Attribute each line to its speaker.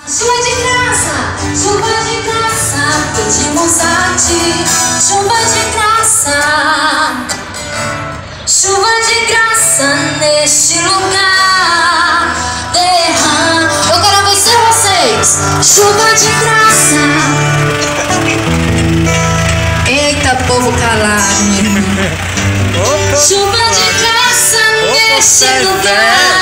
Speaker 1: Chuva de graça, pedimos a ti. Chuva de graça, chuva de graça neste lugar. Derrama. Eu quero vencer vocês. Chuva de graça. Eita, povo calado, meu irmão. Chuva de graça neste lugar.